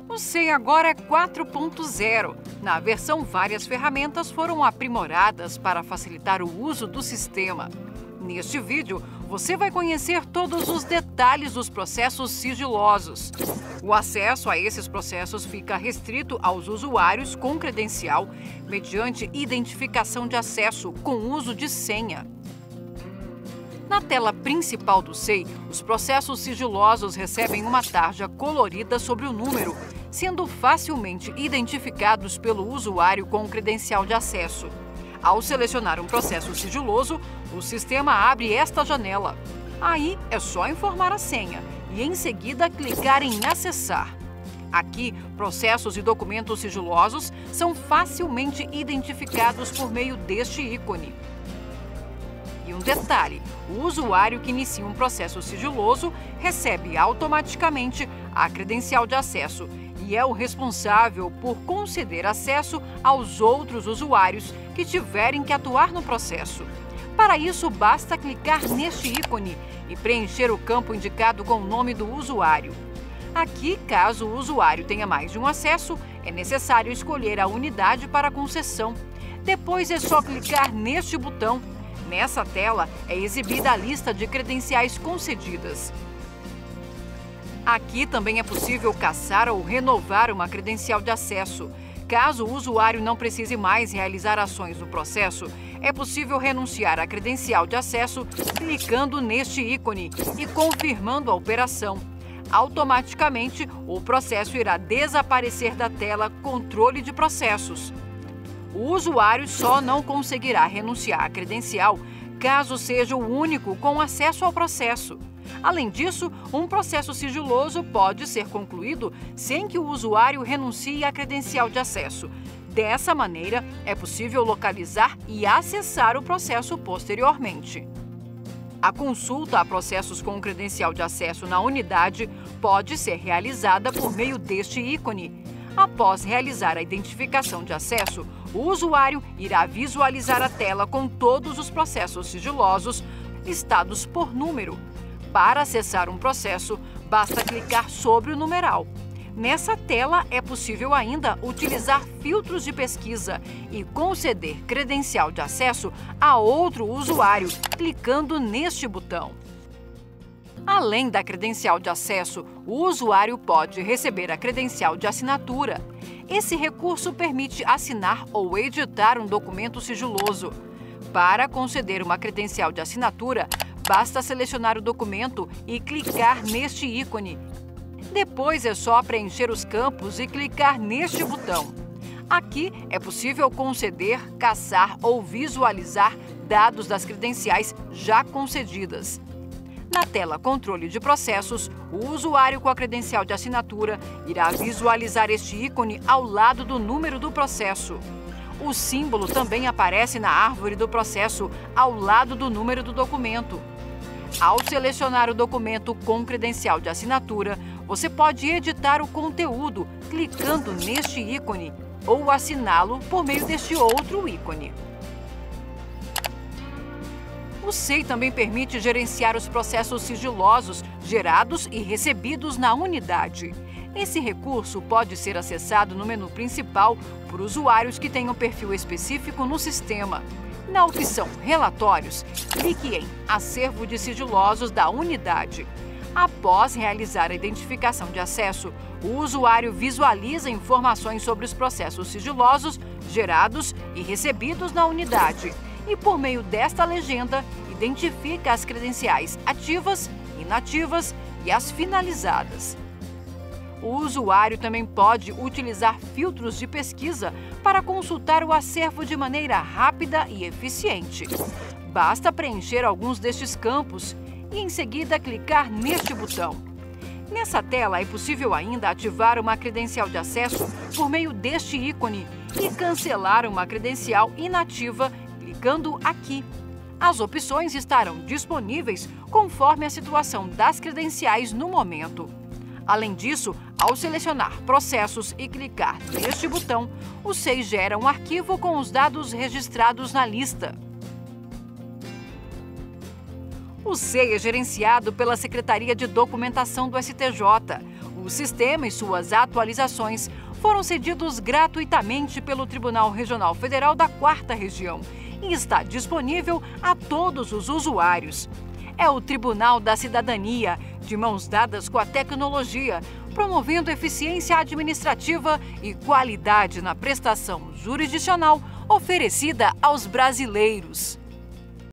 O SEI agora é 4.0. Na versão, várias ferramentas foram aprimoradas para facilitar o uso do sistema. Neste vídeo, você vai conhecer todos os detalhes dos processos sigilosos. O acesso a esses processos fica restrito aos usuários com credencial, mediante identificação de acesso com uso de senha. Na tela principal do SEI, os processos sigilosos recebem uma tarja colorida sobre o número, sendo facilmente identificados pelo usuário com credencial de acesso. Ao selecionar um processo sigiloso, o sistema abre esta janela. Aí é só informar a senha e, em seguida, clicar em Acessar. Aqui, processos e documentos sigilosos são facilmente identificados por meio deste ícone. E um detalhe: o usuário que inicia um processo sigiloso recebe automaticamente a credencial de acesso e é o responsável por conceder acesso aos outros usuários que tiverem que atuar no processo. Para isso, basta clicar neste ícone e preencher o campo indicado com o nome do usuário. Aqui, caso o usuário tenha mais de um acesso, é necessário escolher a unidade para concessão. Depois é só clicar neste botão. Nessa tela é exibida a lista de credenciais concedidas. Aqui também é possível cassar ou renovar uma credencial de acesso. Caso o usuário não precise mais realizar ações no processo, é possível renunciar à credencial de acesso clicando neste ícone e confirmando a operação. Automaticamente, o processo irá desaparecer da tela Controle de Processos. O usuário só não conseguirá renunciar à credencial caso seja o único com acesso ao processo. Além disso, um processo sigiloso pode ser concluído sem que o usuário renuncie à credencial de acesso. Dessa maneira, é possível localizar e acessar o processo posteriormente. A consulta a processos com credencial de acesso na unidade pode ser realizada por meio deste ícone. Após realizar a identificação de acesso, o usuário irá visualizar a tela com todos os processos sigilosos listados por número. Para acessar um processo, basta clicar sobre o numeral. Nessa tela, é possível ainda utilizar filtros de pesquisa e conceder credencial de acesso a outro usuário, clicando neste botão. Além da credencial de acesso, o usuário pode receber a credencial de assinatura. Esse recurso permite assinar ou editar um documento sigiloso. Para conceder uma credencial de assinatura, basta selecionar o documento e clicar neste ícone. Depois é só preencher os campos e clicar neste botão. Aqui é possível conceder, cassar ou visualizar dados das credenciais já concedidas. Na tela Controle de Processos, o usuário com a credencial de assinatura irá visualizar este ícone ao lado do número do processo. O símbolo também aparece na árvore do processo, ao lado do número do documento. Ao selecionar o documento com credencial de assinatura, você pode editar o conteúdo clicando neste ícone ou assiná-lo por meio deste outro ícone. O SEI também permite gerenciar os processos sigilosos gerados e recebidos na unidade. Esse recurso pode ser acessado no menu principal por usuários que tenham perfil específico no sistema. Na opção Relatórios, clique em Acervo de sigilosos da unidade. Após realizar a identificação de acesso, o usuário visualiza informações sobre os processos sigilosos gerados e recebidos na unidade e, por meio desta legenda, identifica as credenciais ativas, inativas e as finalizadas. O usuário também pode utilizar filtros de pesquisa para consultar o acervo de maneira rápida e eficiente. Basta preencher alguns destes campos e, em seguida, clicar neste botão. Nessa tela, é possível ainda ativar uma credencial de acesso por meio deste ícone e cancelar uma credencial inativa clicando aqui. As opções estarão disponíveis conforme a situação das credenciais no momento. Além disso, ao selecionar Processos e clicar neste botão, o SEI gera um arquivo com os dados registrados na lista. O SEI é gerenciado pela Secretaria de Documentação do STJ. O O sistema e suas atualizações foram cedidos gratuitamente pelo Tribunal Regional Federal da 4ª Região e está disponível a todos os usuários. É o Tribunal da Cidadania, de mãos dadas com a tecnologia, promovendo eficiência administrativa e qualidade na prestação jurisdicional oferecida aos brasileiros.